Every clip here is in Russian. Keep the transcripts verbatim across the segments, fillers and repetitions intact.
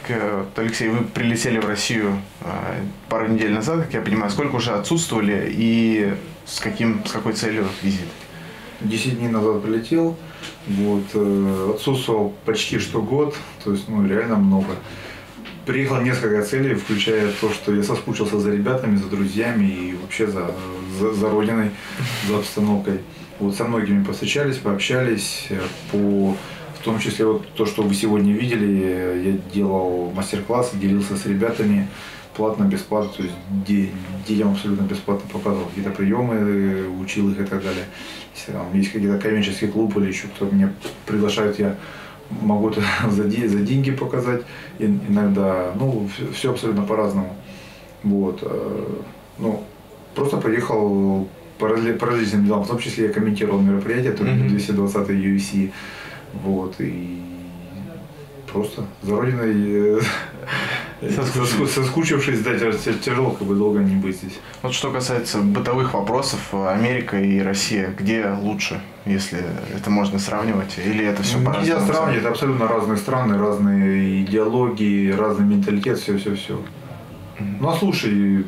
вот, Алексей, вы прилетели в Россию пару недель назад, как я понимаю. Сколько уже отсутствовали и с, каким, с какой целью визит? Десять дней назад прилетел. Вот, отсутствовал почти что год. То есть, ну, реально много. Приехал несколько целей, включая то, что я соскучился за ребятами, за друзьями и вообще за, за, за родиной, за обстановкой. Вот, со многими повстречались, пообщались, по, в том числе вот то, что вы сегодня видели, я делал мастер-классы, делился с ребятами, платно, бесплатно, то есть детям абсолютно бесплатно показывал какие-то приемы, учил их и так далее. Если там есть какие-то коммерческий клуб или еще кто меня приглашает, я могу это за, за деньги показать иногда, ну, все абсолютно по-разному. Вот. Ну, просто приехал по, разли, по различным делам, в том числе я комментировал мероприятие, турнир двести двадцатый ю эф си, вот, и просто за родиной, соскучившись, да, тяжело как бы долго не быть здесь. Вот что касается бытовых вопросов, Америка и Россия, где лучше, если это можно сравнивать, или это все по-разному? Нельзя сравнивать, это абсолютно разные страны, разные идеологии, разный менталитет, все-все-все. Mm-hmm. Ну а слушай,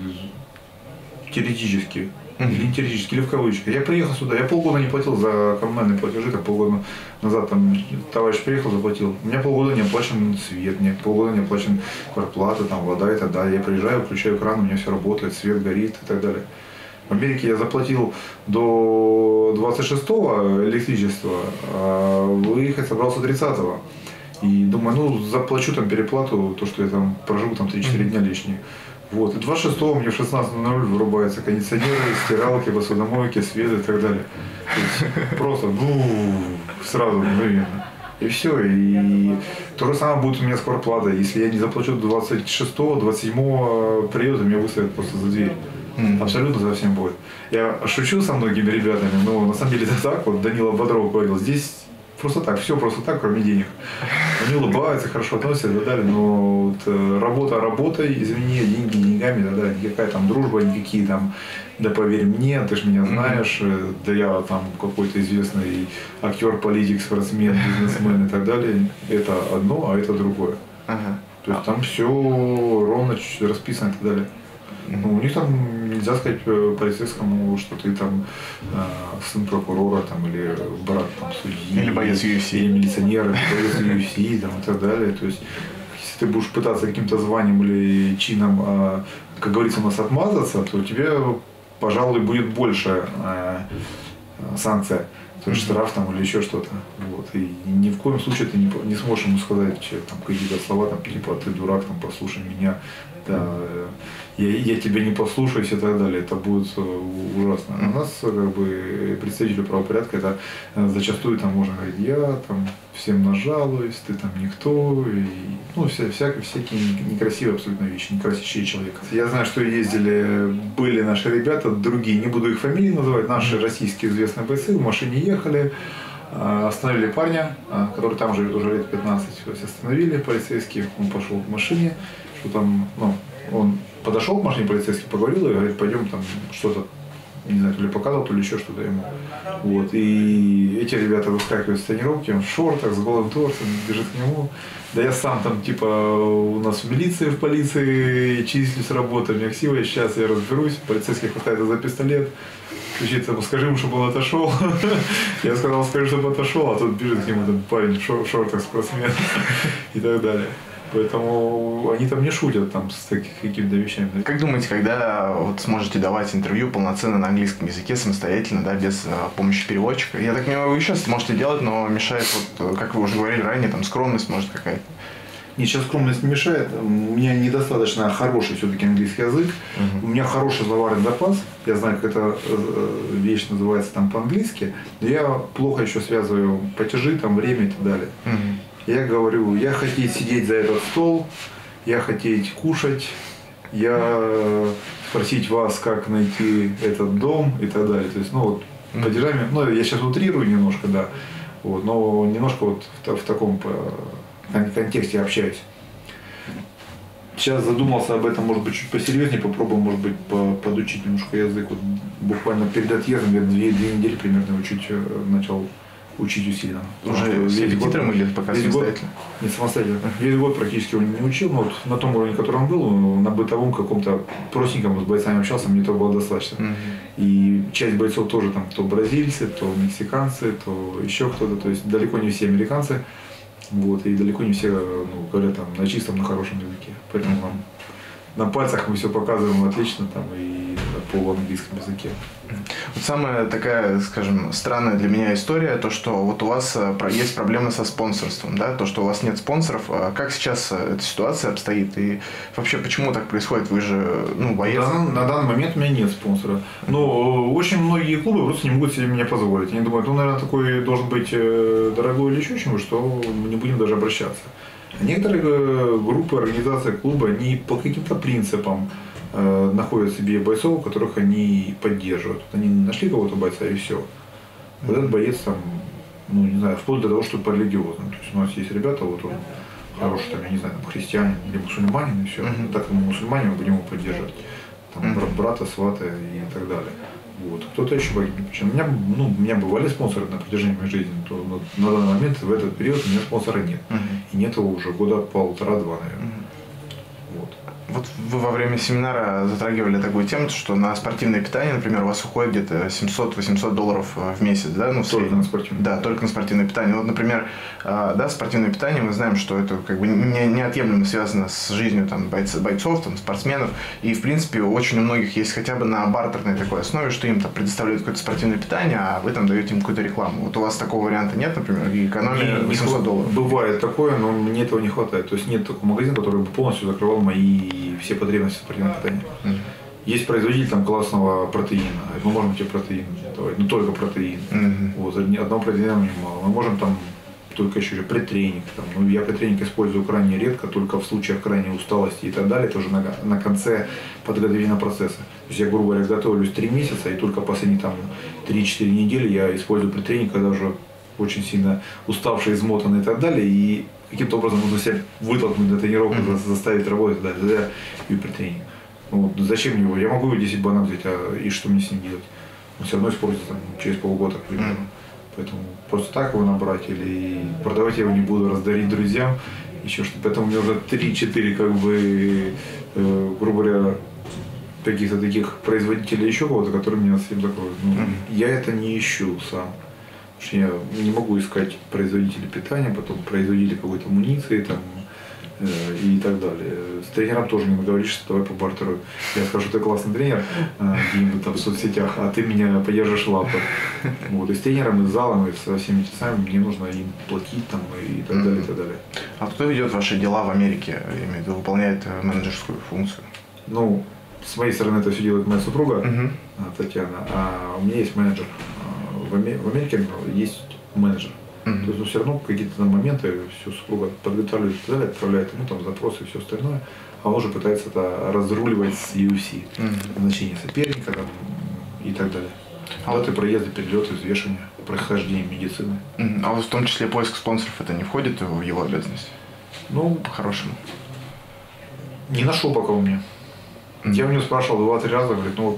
теоретически, mm-hmm. или теоретически, или в кавычках, я приехал сюда, я полгода не платил за коммунальные платежи, так полгода назад там товарищ приехал, заплатил. У меня полгода не оплачен свет, мне полгода не оплачен квартплата, там вода и так далее. Я приезжаю, включаю кран, у меня все работает, свет горит и так далее. В Америке я заплатил до двадцать шестого электричества, а выехать собрался тридцатого. И думаю, ну заплачу там переплату, то, что я там проживу там три-четыре дня лишние. Вот. И двадцать шестого мне в шестнадцать ноль ноль вырубаются кондиционеры, стиралки, посудомойки, свет и так далее. То есть просто ну, сразу мгновенно. И все. И то же самое будет у меня с квартплатой. Если я не заплачу до двадцать шестого, двадцать седьмого приезда, меня выставят просто за дверь. Mm-hmm. Абсолютно за всем будет. Я шучу со многими ребятами, но на самом деле это так. Вот Данила Бодров говорил, здесь просто так, все просто так, кроме денег. Они улыбаются, хорошо относятся и так далее, но вот, работа работой, извини, деньги деньгами, да, да, никакая там дружба, никакие там, да поверь мне, ты же меня знаешь, mm-hmm. да я там какой-то известный актер, политик, спортсмен, бизнесмен и так далее. Это одно, а это другое. Uh-huh. То есть там все ровно расписано и так далее. Ну, у них там нельзя сказать полицейскому, что ты там э, сын прокурора там, или брат там, судьи, или боец ю эф си, или милиционер, или боец ю эф си там, и так далее. То есть, если ты будешь пытаться каким-то званием или чином, э, как говорится, у нас отмазаться, то тебе, пожалуй, будет больше э, санкция. То есть штраф там или еще что-то. Вот. И ни в коем случае ты не, не сможешь ему сказать там, какие-то слова, там, типа ты дурак, там, послушай меня, да, я, я тебя не послушаюсь и так далее. Это будет ужасно. У нас как бы представители правопорядка, это зачастую там можно говорить, я там всем нажалуюсь, ты там никто, и, ну, вся, всякие, всякие некрасивые абсолютно вещи, некрасящие человека. Я знаю, что ездили, были наши ребята, другие, не буду их фамилии называть, наши mm-hmm. российские известные бойцы, в машине ехали, остановили парня, который там живет уже лет пятнадцать, то есть остановили полицейские, он пошел к машине, что там, ну, он подошел к машине полицейский, поговорил и говорит, пойдем там что-то, не знаю, то ли показал, то ли еще что-то ему. Вот. И эти ребята выскакивают с тренировки, он в шортах, с голым торсом, бежит к нему. Да я сам там, типа, у нас в милиции, в полиции числюсь, работаю, у меня ксива, сейчас я разберусь. Полицейский хватает за пистолет, кричит ему, скажи ему, чтобы он отошел. Я сказал, скажи, чтобы отошел, а тут бежит к нему там парень в шортах, спортсмен и так далее. Поэтому они там не шутят там с такими какими-то вещами. Как думаете, когда вот сможете давать интервью полноценно на английском языке самостоятельно, да, без а, помощи переводчика? Я так понимаю, вы сейчас можете делать, но мешает, вот, как вы уже говорили ранее, там скромность может какая-то. Нет, сейчас скромность не мешает. У меня недостаточно хороший все-таки английский язык. Uh-huh. У меня хороший словарный запас. Я знаю, как эта вещь называется там по-английски. Но я плохо еще связываю платежи, там, время и так далее. Uh-huh. Я говорю, я хотеть сидеть за этот стол, я хотеть кушать, я спросить вас, как найти этот дом и так далее. То есть, ну вот, mm-hmm. падежами, ну я сейчас утрирую немножко, да, вот, но немножко вот в, в таком контексте общаюсь. Сейчас задумался об этом, может быть, чуть посерьезнее, попробую, может быть, подучить немножко язык. Вот, буквально перед отъездом, я две, две недели примерно его чуть начал учить усиленно. Уже с репетитором или пока самостоятельно? Год, нет, самостоятельно. Весь год практически его не учил, но вот на том уровне, который он был, на бытовом каком-то простеньком с бойцами общался, мне этого было достаточно. Mm-hmm. И часть бойцов тоже там, то бразильцы, то мексиканцы, то еще кто-то, то есть далеко не все американцы, вот, и далеко не все ну, говорят там на чистом, на хорошем языке. Поэтому mm-hmm. нам на пальцах мы все показываем отлично там и на полуанглийском языке. Вот самая такая, скажем, странная для меня история, то, что вот у вас есть проблемы со спонсорством, да, то, что у вас нет спонсоров. Как сейчас эта ситуация обстоит и вообще почему так происходит? Вы же, ну, боец. Да, на данный момент у меня нет спонсора. Но очень многие клубы просто не могут себе меня позволить. Они думают, ну, наверное, такой должен быть дорогой или еще чему, что мы не будем даже обращаться. Некоторые группы, организации, клубы, они по каким-то принципам э, находят себе бойцов, которых они поддерживают. Они нашли кого-то бойца и все. Вот этот боец там, ну не знаю, вплоть до того, что по религиозному. То есть у нас есть ребята, вот он хороший, там, я не знаю, там, христианин или мусульманин и все. Uh-huh. Так как мы мусульмане, мы будем его поддерживать. Там, uh-huh. брата, свата и так далее. Вот. Кто-то еще погибнет. Причем у меня, ну, у меня бывали спонсоры на протяжении моей жизни, то вот, на данный момент, в этот период, у меня спонсора нет. Uh-huh. И нет его уже года полтора-два, наверное. Uh-huh. Вот. Вот вы во время семинара затрагивали такую тему, что на спортивное питание, например, у вас уходит где-то семьсот-восемьсот долларов в месяц, да? Ну, в только на спортивное. Да, только на спортивное питание. Вот, например, да, спортивное питание, мы знаем, что это как бы не, неотъемлемо связано с жизнью там, бойцов, бойцов там, спортсменов. И, в принципе, очень у многих есть хотя бы на бартерной такой основе, что им там предоставляют какое-то спортивное питание, а вы там даете им какую-то рекламу. Вот у вас такого варианта нет, например, и экономия восемьсот долларов? Бывает такое, но мне этого не хватает. То есть нет такого магазина, который бы полностью закрывал мои все потребности спортивного питания. Mm-hmm. Есть производитель там классного протеина. Мы можем тебе протеин давать, но только протеин. Mm-hmm. Вот, одного протеина мне мало. Мы можем там только еще предтренинг. Там, ну, я предтренинг использую крайне редко, только в случаях крайней усталости и так далее. Это уже на, на конце подготовительного процесса. То есть я, грубо говоря, готовлюсь три месяца, и только последние там три-четыре недели я использую предтренинг, когда уже очень сильно уставший, измотанный и так далее. И каким-то образом нужно себя вытолкнуть на тренировку, mm-hmm. заставить работать, да, да, и предтренинг. Ну, зачем мне его? Я могу десять банок взять, а и что мне с ним делать? Он все равно испортится там, через полгода, к примеру. Mm-hmm. Поэтому просто так его набрать или продавать я его не буду, раздарить друзьям, еще что-то. Поэтому у меня уже три-четыре, как бы, э, грубо говоря, каких-то таких производителей еще кого-то, которые меня с этим закроют. Ну, mm-hmm. Я это не ищу сам. Я не могу искать производителей питания, потом производителей какой-то амуниции там, э, и так далее. С тренером тоже не договоришься, давай по бартеру. Я скажу, ты классный тренер э, где-нибудь там в соцсетях, а ты меня поддержишь лапой. Вот. И с тренером, и с залом, и со всеми часами мне нужно им платить там, и так далее, и так далее. А кто ведет ваши дела в Америке, я имею в виду, выполняет менеджерскую функцию? Ну, с моей стороны это все делает моя супруга, uh-huh. Татьяна, а у меня есть менеджер. В Америке есть менеджер. Mm-hmm. То есть, ну, все равно какие-то моменты все супруга подготавливает и так далее, отправляет ему там запросы и все остальное, а он уже пытается это разруливать с ю эф си, mm-hmm. назначение соперника там, и так далее. А вот и проезды, перелеты, взвешивания, прохождение медицины. Mm-hmm. А вот в том числе поиск спонсоров это не входит в его обязанности? Ну, по-хорошему. Не нашел пока у меня. Mm-hmm. Я у него спрашивал два-три раза, говорит, ну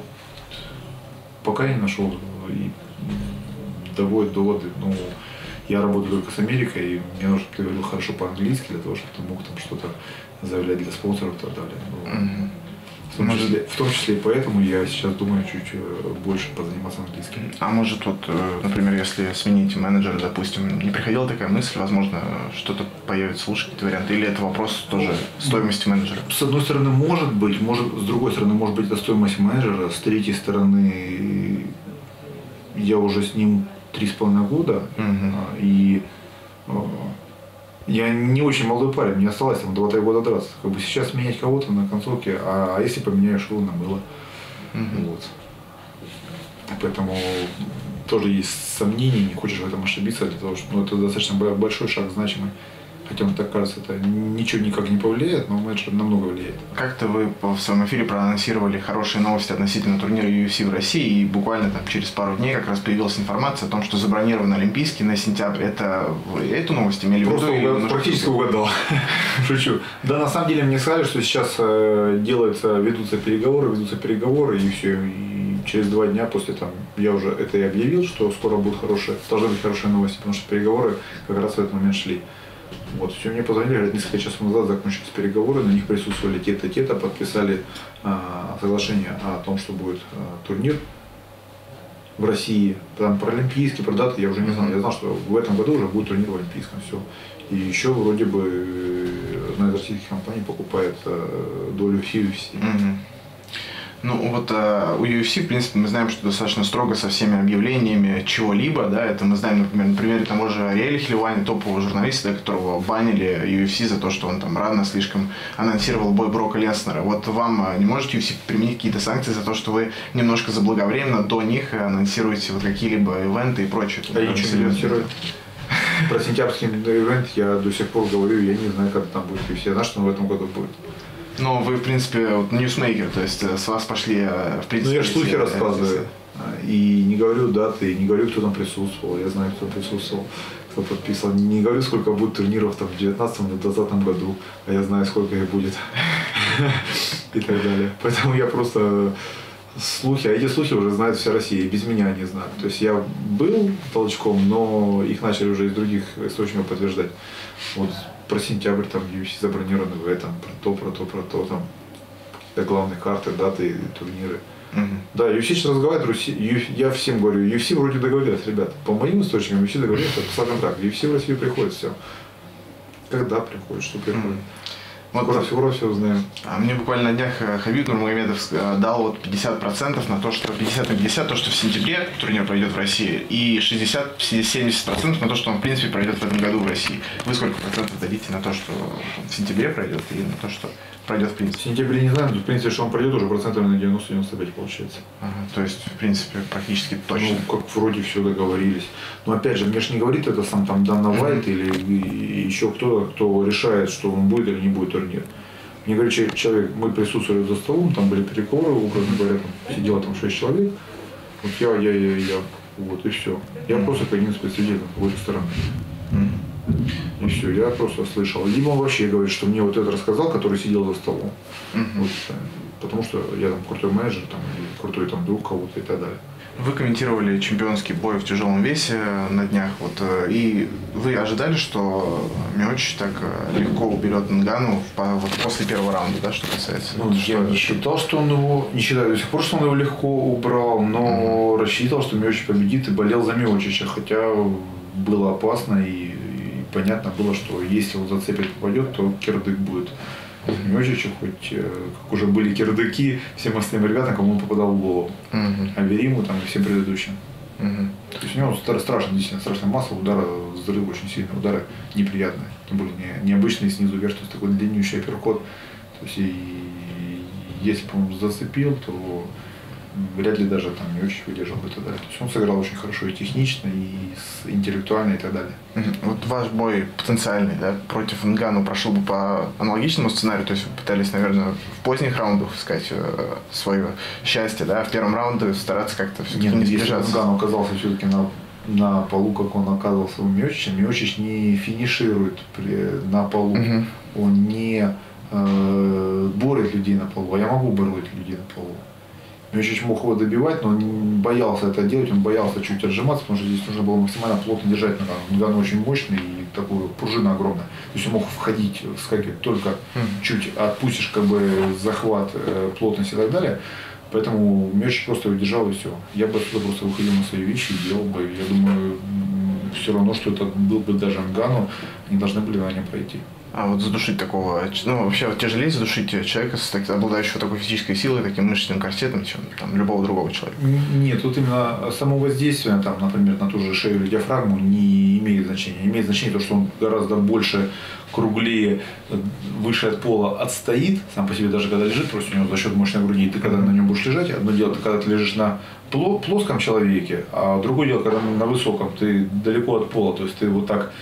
пока я не нашел. И доводит доводы, ну, я работаю только с Америкой, и мне нужно, ты говорил хорошо по-английски, для того, чтобы ты мог там что-то заявлять для спонсоров и так далее. Ну, mm-hmm. в, том числе, в том числе и поэтому я сейчас думаю чуть больше позаниматься английским. А может, вот, например, если сменить менеджера, допустим, не приходила такая мысль, возможно, что-то появится лучше, какие-то варианты, или это вопрос тоже стоимости менеджера? С одной стороны, может быть, может, с другой стороны, может быть, это стоимость менеджера, с третьей стороны, я уже с ним три с половиной года, uh-huh. и э, я не очень молодой парень, мне осталось там два-три года драться. Как бы сейчас менять кого-то на концовке, а, а если поменяю шило на мыло. Uh-huh. Вот. Поэтому тоже есть сомнения, не хочешь в этом ошибиться, для того, что ну, это достаточно большой шаг, значимый. хотя мне так кажется, это ничего никак не повлияет, но менеджер намного влияет. Как-то вы в своем эфире проанонсировали хорошие новости относительно турнира ю эф си в России, и буквально там через пару дней как раз появилась информация о том, что забронирован Олимпийский на сентябрь. Это вы эту новость имели в виду? Просто угад... практически угадал. Шучу. Да, на самом деле мне сказали, что сейчас делается, ведутся переговоры, ведутся переговоры, и все. И через два дня после там я уже это и объявил, что скоро будут хорошие, должны быть хорошие новости, потому что переговоры как раз в этот момент шли. Вот, все, мне позвонили, говорят, несколько часов назад закончились переговоры, на них присутствовали те-то, те-то, подписали а, соглашение о том, что будет а, турнир в России, там про олимпийский, про даты я уже не знал, я знал, что в этом году уже будет турнир в олимпийском, все. И еще вроде бы одна из российских компаний покупает а, долю в ю эф си. Mm-hmm. Ну вот э, у ю эф си, в принципе, мы знаем, что достаточно строго со всеми объявлениями чего-либо, да, это мы знаем, например, на примере того же Ариэля Хеливани, топового журналиста, которого банили ю эф си за то, что он там рано слишком анонсировал бой Брока Леснера. Вот вам не может ю эф си применить какие-то санкции за то, что вы немножко заблаговременно до них анонсируете вот какие-либо ивенты и прочее? А я ничего не анонсирую. Про сентябрьский ивент я до сих пор говорю, я не знаю, когда там будет ю эф си, я знаю, что он в этом году будет. Но вы, в принципе, вот, ньюсмейкер, то есть с вас пошли, в принципе... Ну, я же слухи рассказываю. И не говорю даты, не говорю, кто там присутствовал. Я знаю, кто присутствовал, кто подписал. Не говорю, сколько будет турниров там в девятнадцатом или двадцатом году, а я знаю, сколько их будет. И так далее. Поэтому я просто... Слухи, а эти слухи уже знает вся Россия, и без меня они знают. То есть я был толчком, но их начали уже из других источников подтверждать. Вот про сентябрь там ю эф си забронированы в этом, про то, про то, про то, там какие-то главные карты, даты, турниры. Mm-hmm. Да, ю эф си сейчас разговаривает, я всем говорю, ю эф си вроде договорились, ребята, по моим источникам ю эф си договорились, подписал контракт, ю эф си в Россию приходит, все. Когда приходит, что приходит? Mm-hmm. Вот скоро, скоро все узнаем. А мне буквально на днях Хабиб Нурмагомедов дал вот пятьдесят процентов на то, что пятьдесят на пятьдесят, то, что в сентябре турнир пройдет в России, и шестьдесят-семьдесят процентов на то, что он в принципе пройдет в этом году в России. Вы сколько процентов дадите на то, что в сентябре пройдет, или на то, что пройдет в принципе? В сентябре не знаю, но в принципе, что он пройдет, уже процентов на девяносто-девяносто пять получается. Ага, то есть, в принципе, практически точно. Ну, как вроде все договорились. Но опять же, мне же не говорит это сам там Дана Вайт mm-hmm. или еще кто-то, кто решает, что он будет или не будет турнир. Мне говорит человек, мы присутствовали за столом, там были переговоры, образно говоря, там сидело там шесть человек. Вот я, я, я, я, вот и все. Я mm-hmm. просто как один спецсвидетель с той стороны. Mm-hmm. И все, я просто слышал. Либо он вообще говорит, что мне вот это рассказал, который сидел за столом. Mm-hmm. Вот, потому что я там крутой менеджер, там, или крутой там друг кого-то и так далее. Вы комментировали чемпионский бой в тяжелом весе на днях, вот, и вы ожидали, что Миочич так легко уберет Нгану вот, после первого раунда, да, что касается? Ну, я не считал, что он его, не считаю до сих пор, что он его легко убрал, но mm-hmm. рассчитывал, что Миочич победит и болел за Миочича, хотя было опасно и, и понятно было, что если он зацепит, попадет, то кирдык будет. Миочичу, хоть как уже были кирдыки всем остальным ребятам, кому он попадал в голову. Uh-huh. А Вериму там и всем предыдущим. Uh-huh. То есть у него страшно, действительно страшная масса, удара, взрыв очень сильные, удары неприятные. Тем более не, необычные снизу вверх, то есть такой длиннющий апперкот. То есть и если бы он зацепил, то вряд ли даже там Миочич выдержал бы и так далее. То есть он сыграл очень хорошо и технично, и интеллектуально и так далее. Uh-huh. Вот ваш бой потенциальный, да, против Нгану прошел бы по аналогичному сценарию, то есть вы пытались, наверное, в поздних раундах искать э, свое счастье, да, в первом раунде стараться как-то все-таки Нет, не сближаться. Если Нгану оказался все-таки на, на полу, как он оказывался у Миочича, Миочич не финиширует при, на полу, uh-huh. он не э, борет людей на полу, а я могу бороть людей на полу. Миочич мог его добивать, но он боялся это делать, он боялся чуть отжиматься, потому что здесь нужно было максимально плотно держать Нгану. Нгану очень мощный и такую пружина огромная. То есть он мог входить, вскакивать только mm. чуть отпустишь как бы захват, плотность и так далее. Поэтому Миочич просто его держал и все. Я бы отсюда просто выходил на свои вещи и делал бы. Я думаю, все равно, что это был бы даже Нгану, они должны были на нем пройти. А вот задушить такого, ну вообще тяжелее задушить человека, обладающего такой физической силой, таким мышечным корсетом, чем там, любого другого человека? Нет, тут именно само воздействие, там, например, на ту же шею или диафрагму не имеет значения. Имеет значение то, что он гораздо больше, круглее, выше от пола отстоит, сам по себе даже когда лежит, просто у него за счет мощной груди, ты когда на нем будешь лежать, одно дело, когда ты лежишь на плоском человеке, а другое дело, когда на высоком, ты далеко от пола, то есть ты вот так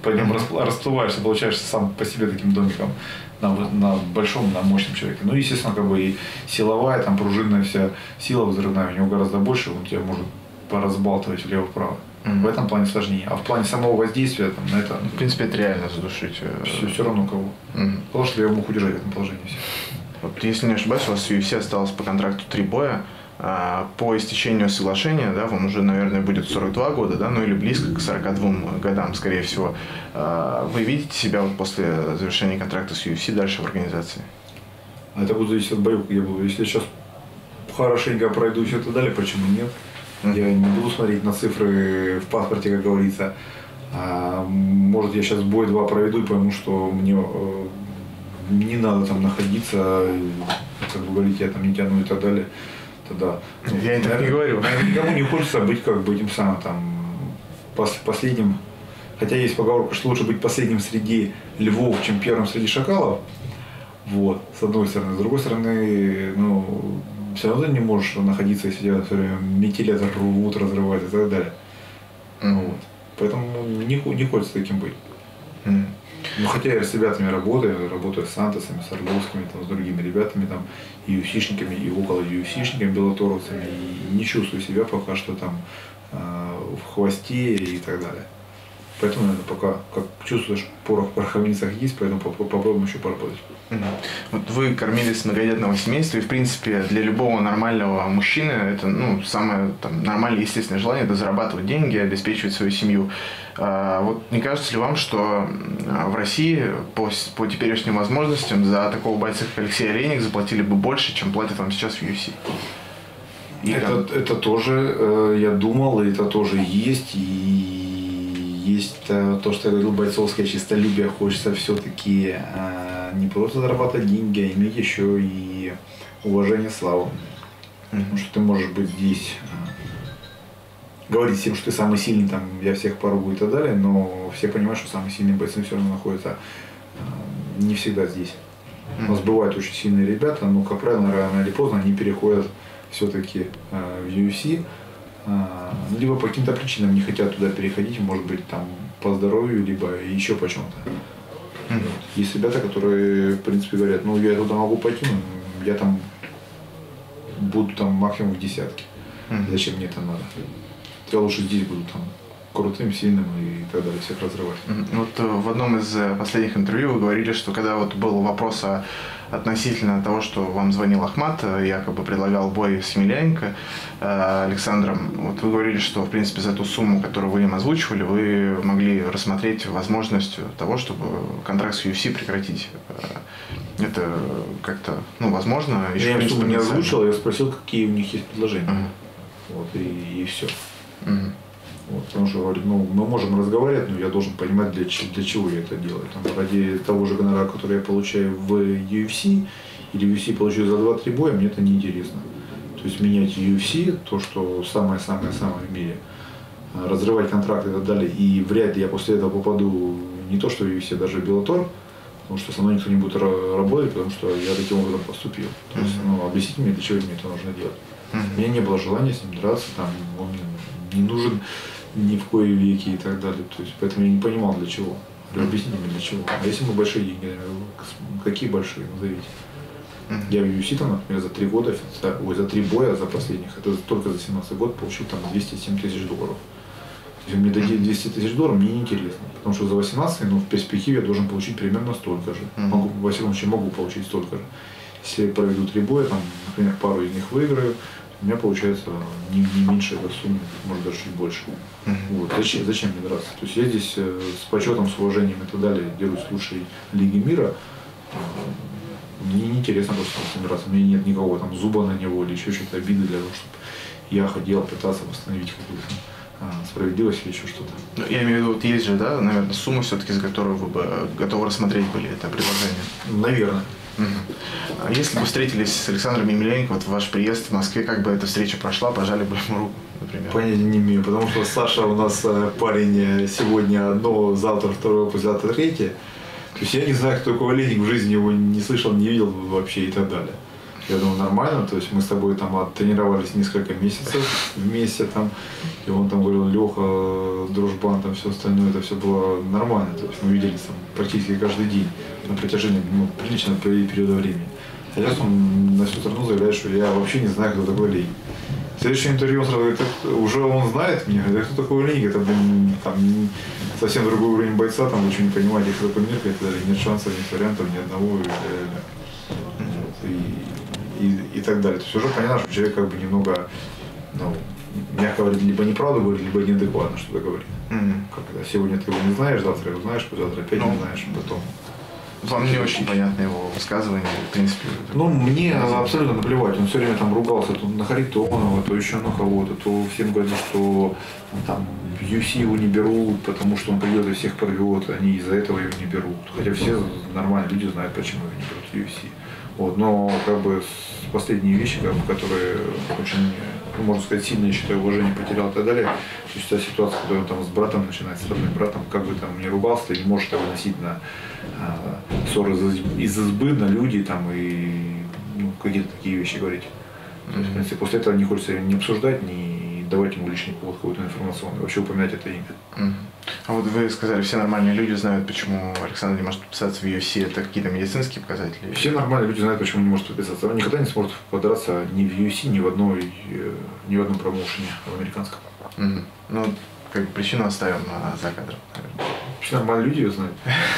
по нем mm-hmm. расплываешься, получаешься сам по себе таким домиком на, на большом, на мощном человеке. Ну, естественно, как бы и силовая, там пружинная вся сила взрывная у него гораздо больше, он тебя может поразбалтывать влево-вправо. Mm-hmm. В этом плане сложнее. А в плане самого воздействия там, на это... В принципе, это реально задушить. Все, все равно кого. Mm-hmm. Потому что я мог удержать в этом положении все. Вот, если не ошибаюсь, у вас в ю эф си осталось по контракту три боя. По истечению соглашения, да, вам уже, наверное, будет сорок два года, да, ну или близко к сорока двум годам, скорее всего. Вы видите себя вот после завершения контракта с ю эф си дальше в организации? Это будет зависеть от боев, где буду. Если я сейчас хорошенько пройдусь и так далее, почему нет? Mm-hmm. Я не буду смотреть на цифры в паспорте, как говорится. А, может, я сейчас бой два проведу и пойму, что мне э, не надо там находиться, как вы говорите, я там не тяну и так далее. Тогда, ну, я это не говорю. Никому не хочется быть как бы этим самым там пос, последним. Хотя есть поговорка, что лучше быть последним среди львов, чем первым среди шакалов. Вот, с одной стороны. С другой стороны, ну, все равно ты не можешь находиться, если тебя все время метели рвут, разрывают и так далее. Mm-hmm. Вот. Поэтому не, не хочется таким быть. Mm-hmm. Ну, хотя я с ребятами работаю, работаю с Сантосами, с Орловскими, там, с другими ребятами, там, и ю эф си-шниками, и около ю эф си-шниками, белоторовцами, и не чувствую себя пока что там э, в хвосте и так далее. Поэтому, наверное, пока, как чувствуешь, порох в пороховницах есть, поэтому попробуем еще поработать. Угу. Вот вы кормились с многодетного семейства, и, в принципе, для любого нормального мужчины это, ну, самое там, нормальное, естественное желание – это зарабатывать деньги, обеспечивать свою семью. А, вот не кажется ли вам, что в России по, по теперешним возможностям за такого бойца, как Алексей Олейник, заплатили бы больше, чем платят вам сейчас в ю эф си? Это, это тоже, э, я думал, это тоже есть, и есть то, что я говорил, бойцовское честолюбие, хочется все-таки э, не просто зарабатывать деньги, а иметь еще и уважение, славу. Mm-hmm. Потому что ты можешь быть здесь, э, говорить всем, что ты самый сильный, там, я всех порву и так далее, но все понимают, что самые сильные бойцы все равно находятся э, не всегда здесь. Mm-hmm. У нас бывают очень сильные ребята, но, как правило, рано или поздно они переходят все-таки э, в ю эф си. Либо по каким-то причинам не хотят туда переходить, может быть, там по здоровью, либо еще по чем-то. Mm-hmm. Вот. Есть ребята, которые, в принципе, говорят, ну я туда могу пойти, но я там буду там максимум в десятке. Mm-hmm. Зачем мне это надо? Я лучше здесь буду там крутым, сильным и так далее, всех разрывать. Mm-hmm. Вот в одном из последних интервью вы говорили, что когда вот был вопрос о относительно того, что вам звонил Ахмат, якобы предлагал бой с Емельяненко э, Александром, вот вы говорили, что, в принципе, за ту сумму, которую вы им озвучивали, вы могли рассмотреть возможность того, чтобы контракт с ю эф си прекратить. Это как-то, ну, возможно? Еще, я им сумму не озвучил, я спросил, какие у них есть предложения. Uh-huh. Вот, и, и все. Uh-huh. Вот, потому что говорит, ну, мы можем разговаривать, но я должен понимать, для, для чего я это делаю. Там, ради того же гонорара, который я получаю в ю эф си, или в ю эф си получаю за два-три боя, мне это не интересно. То есть менять ю эф си, то, что самое-самое-самое в мире, разрывать контракты и так далее, и вряд ли я после этого попаду не то, что в ю эф си, а даже в Беллатор, потому что со мной никто не будет работать, потому что я таким образом поступил. То есть, ну, объясните мне, для чего мне это нужно делать. У меня не было желания с ним драться, там, он не нужен ни в кои веки и так далее. То есть, поэтому я не понимал, для чего. Объясните мне, для чего. А если мы большие деньги, какие большие, назовите. Я в ю эф си, там, например, за три года, ой, за три боя за последних, это только за семнадцатый год получил там двести семь тысяч долларов. Если мне дадут двести тысяч долларов, мне неинтересно. Потому что за восемнадцатый, ну, в перспективе я должен получить примерно столько же. Могу, во всяком случае, могу получить столько же. Если я проведу три боя, там, например, пару из них выиграю, у меня получается не, не меньше этой суммы, может даже чуть больше. Uh-huh. Вот. Зачем, зачем мне драться? То есть я здесь э, с почетом, с уважением и так далее дерусь в лучшей лиге мира. Мне не интересно просто с ним драться. У меня нет никакого там зуба на него или еще что-то обиды для того, чтобы я хотел пытаться восстановить какую-то а, справедливость или еще что-то. Ну, я имею в виду, вот есть же, да, наверное, сумма все-таки, за которую вы бы готовы рассмотреть были это предложение? Наверное. Угу. Если бы встретились с Александром Емельяненко, вот ваш приезд в Москве, как бы эта встреча прошла, пожали бы ему руку, например? Понятия не имею, потому что Саша у нас парень сегодня одно, завтра второе, послезавтра третье. То есть я не знаю, кто такой Олейник, в жизни его не слышал, не видел вообще и так далее. Я думаю, нормально, то есть мы с тобой там оттренировались несколько месяцев вместе там, и он там говорил, Леха, дружбан, там все остальное, это все было нормально, то есть мы виделись там практически каждый день на протяжении ну, приличного периода времени. А сейчас он на всю страну заявляет, что я вообще не знаю, кто такой Лень. В следующем интервью он сразу говорит, уже он знает меня, говорит, кто такой Лень, это блин, там, совсем другой уровень бойца, там вы что не понимаете, кто такой мир, это нет шансов, нет вариантов, ни одного, и, и, и, и так далее. То есть уже понятно, что человек как бы немного, ну, мягко говорит, либо неправду говорит, либо неадекватно что-то говорит. Mm-hmm. Когда сегодня ты его не знаешь, завтра его знаешь, завтра опять ну, не знаешь, потом. Вам не очень понятно его высказывание, в принципе. Ну, мне абсолютно наплевать. Он все время там ругался то на Харитонова, то еще на кого-то, то всем говорят, что там в ю эф си его не берут, потому что он придет и всех подвет, они из-за этого его не берут. Хотя все нормальные люди знают, почему его не берут в ю эф си. Вот, но как бы последние вещи, как бы, которые очень, ну, можно сказать, сильно, я считаю, уважение потерял и так далее. То есть та ситуация, когда он там с братом начинает, с родным братом, как бы там не ругался, ты не можешь это выносить на а, ссоры из избы, на люди там и ну, какие-то такие вещи говорить. То есть, в принципе, после этого не хочется не обсуждать, не давать ему лишний повод какой-то информационный, вообще упоминать это имя. Mm-hmm. А вот вы сказали, все нормальные люди знают, почему Александр не может подписаться в ю эф си. Это какие-то медицинские показатели? Все нормальные люди знают, почему он не может подписаться. Он никогда не сможет подраться ни в ю эф си, ни в одной, ни в одном промоушене в американском. Mm-hmm. Ну, как бы причину оставим а, за кадром, наверное. Все нормальные люди ее знают.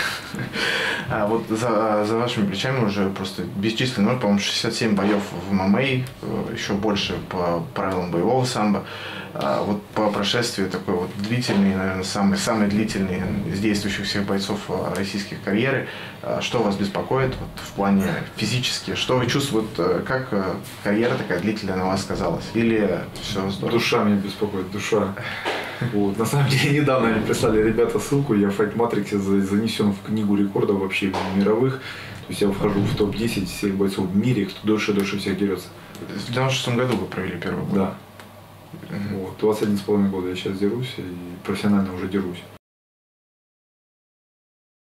А вот за, за вашими плечами уже просто бесчисленное, ну, по-моему, шестьдесят семь боев в эм эм а, еще больше по правилам боевого самбо. А вот по прошествии такой вот длительный, наверное, самый, самый длительный из действующих всех бойцов российских карьеры, что вас беспокоит вот, в плане физически? Что вы чувствуете, вот, как карьера такая длительная на вас сказалась? Или все здорово? Душа меня беспокоит, душа. Вот. На самом деле, недавно мне прислали ребята ссылку, я в Fight Matrix занесен в книгу рекордов вообще мировых. То есть я вхожу в топ десять всех бойцов в мире, кто дольше и дольше всех дерется. В девяносто шестом году вы провели первый год? Да. Вот. двадцать один с половиной года я сейчас дерусь и профессионально уже дерусь.